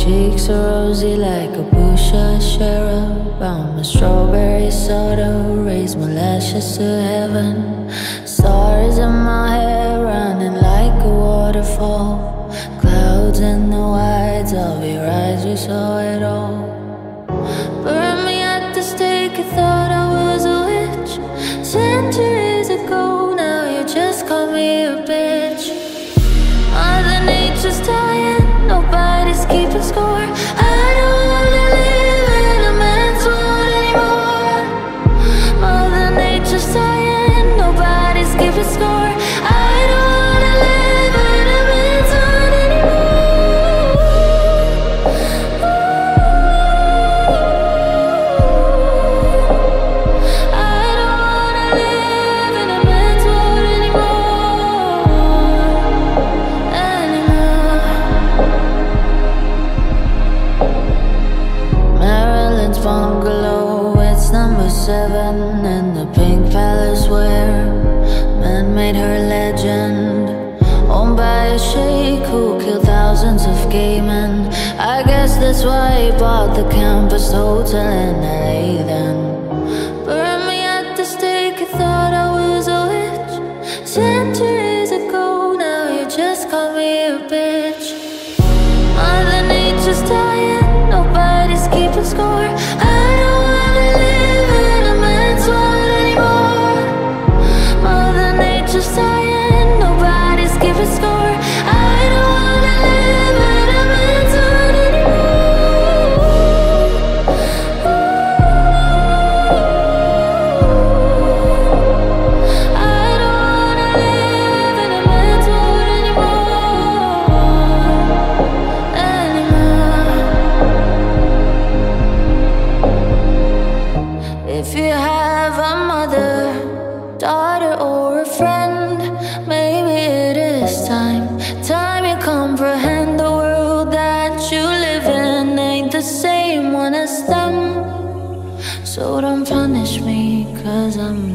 cheeks are rosy like a Busha cherub. I'm a strawberry soda, raise my lashes to heaven. Stars in my hair running like a waterfall. Clouds in the whites of your eyes, you saw it all. Burn me at the stake, you thought I was a witch. Centuries ago, now you just call me a bitch. Mother Nature's dying, nobody's keeping score. I don't wanna live in a man's world anymore. Mother Nature's dying, nobody's keeping score. I don't wanna live in a man's world anymore. I don't wanna live in a man's world anymore. Marilyn's bungalow, it's number 7 in the pink palace where man made her legend. Owned by a sheikh who killed thousands of gay men. I guess that's why he bought the campus hotel in LA then. Burn me at the stake, you thought I was a witch. Centuries ago, now you just call me a bitch. Mother Nature's dying, nobody's keeping score. I don't wanna live in a man's world anymore. Mother Nature's dying, nobody's keeping score. I don't wanna live in a man's world anymore. I don't wanna live in a man's world anymore. If you have a mother, daughter, or a friend, maybe it is time you comprehend the world that you live in ain't the same one as them. So don't punish me, 'cause I'm